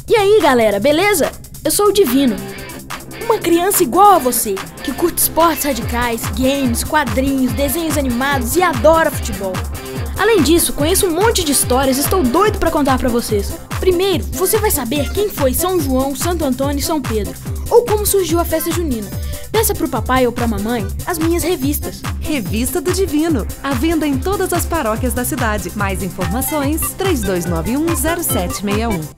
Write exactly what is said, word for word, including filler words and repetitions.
E aí, galera, beleza? Eu sou o Divino, uma criança igual a você, que curte esportes radicais, games, quadrinhos, desenhos animados e adora futebol. Além disso, conheço um monte de histórias e estou doido para contar para vocês. Primeiro, você vai saber quem foi São João, Santo Antônio e São Pedro, ou como surgiu a festa junina. Peça pro papai ou pra mamãe as minhas revistas. Revista do Divino, à venda em todas as paróquias da cidade. Mais informações, três dois nove um zero sete seis um.